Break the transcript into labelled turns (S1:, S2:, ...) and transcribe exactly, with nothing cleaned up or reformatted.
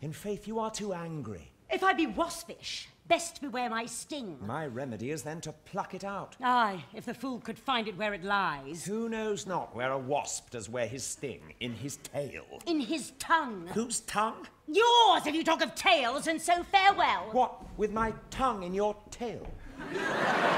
S1: In faith, you are too angry.
S2: If I be waspish, best beware my sting.
S1: My remedy is then to pluck it out.
S2: Aye, if the fool could find it where it lies.
S1: Who knows not where a wasp does wear his sting? In his tail.
S2: In his tongue.
S1: Whose tongue?
S2: Yours, if you talk of tails, and so farewell.
S1: What, with my tongue in your tail?